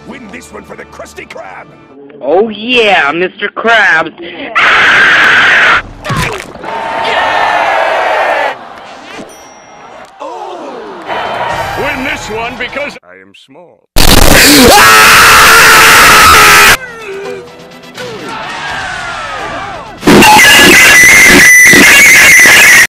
Win this one for the Krusty Krab! Oh yeah, Mr. Krabs! Win this one because I am small.